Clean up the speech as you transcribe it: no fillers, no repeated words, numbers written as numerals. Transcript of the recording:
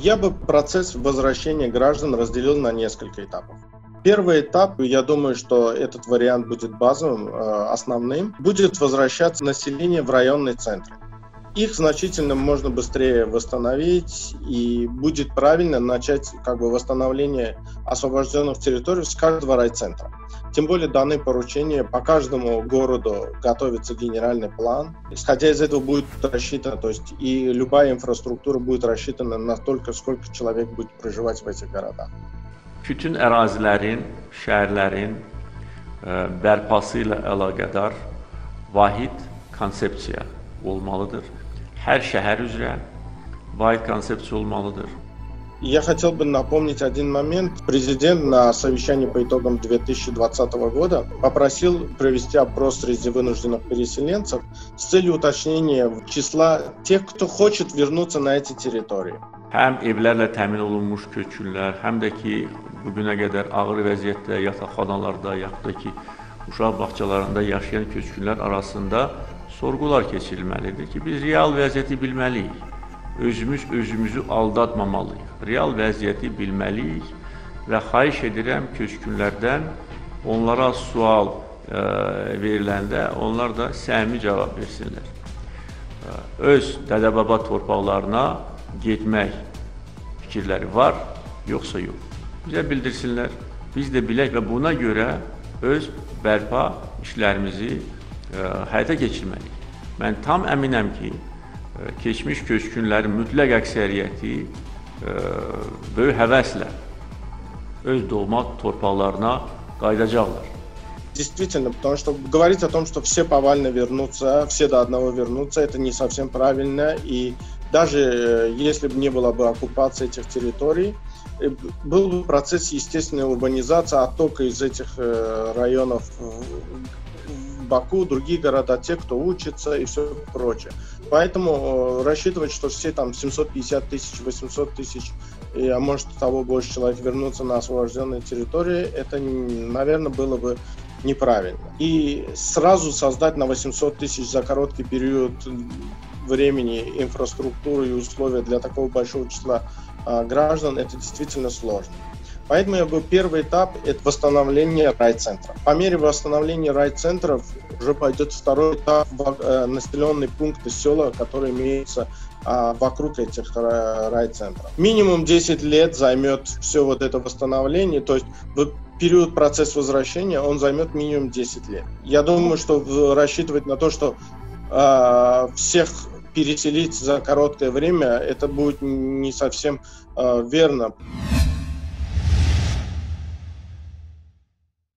Я бы процесс возвращения граждан разделил на несколько этапов. Первый этап, я думаю, что этот вариант будет базовым, основным, будет возвращаться население в районные центры. Их значительно можно быстрее восстановить, и будет правильно начать восстановление освобожденных территорий с каждого райцентра. Тем более даны поручения, по каждому городу готовится генеральный план. Исходя из этого будет рассчитано, то есть и любая инфраструктура будет рассчитана на столько, сколько человек будет проживать в этих городах. Bütün ərazilərin, şəhərlərin bərpası ilə əlaqədar vahid konsepsiya olmalıdır. Hər şəhər üzrə vahid konsepsiya olmalıdır. Я хотел бы напомнить один момент. Президент на совещании по итогам 2020 года попросил провести опрос среди вынужденных переселенцев с целью уточнения числа тех, кто хочет вернуться на эти территории. Həm evlərlə təmin olunmuş köçkünlər, həm də ki, bugünə qədər ağır vəziyyətdə yataqxanalarda, yaxud da ki, uşaq bağçalarında yaşayan köçkünlər arasında sorğular keçirilməlidir ki, biz real vəziyyəti bilməliyik. Özümüzü aldatmamalıyıq. Real vəziyyəti bilməliyik və xahiş edirəm köçkünlərdən onlara sual veriləndə onlar da səmimi cavab versinlər. Öz dədə-baba torpaqlarına getmək fikirləri var, yoxsa yox. Bizə bildirsinlər, biz də bilək və buna görə öz bərpa işlərimizi həyata keçirməliyik. Mən tam əminəm ki, keçmiş köçkünlərin mütləq əksəriyyəti böyük həvəslə öz doğma torpaqlarına qayıdacaqlar. Действительно, потому что говорить о том, что все повально вернутся, все до одного вернутся, это не совсем правильно. И даже если бы не было бы оккупации этих территорий, был бы процесс естественной урбанизации, оттока из этих районов в Баку, другие города, те, кто учится и все прочее. Поэтому рассчитывать, что все там 750 тысяч, 800 тысяч, а может того больше человек вернутся на освобожденные территории, это, наверное, было бы неправильно. И сразу создать на 800 тысяч за короткий период времени инфраструктуру и условия для такого большого числа граждан, это действительно сложно. Поэтому первый этап – это восстановление райцентров. По мере восстановления райцентров уже пойдет второй этап – населенные пункты, села, которые имеются вокруг этих райцентров. Минимум 10 лет займет все вот это восстановление, то есть период процесс возвращения, он займет минимум 10 лет. Я думаю, что рассчитывать на то, что всех переселить за короткое время, это будет не совсем верно.